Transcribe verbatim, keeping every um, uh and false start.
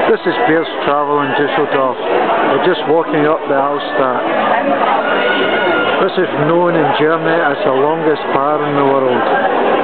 This is Bairdstravel in Dusseldorf. We're just walking up the Altstadt. This is known in Germany as the longest bar in the world.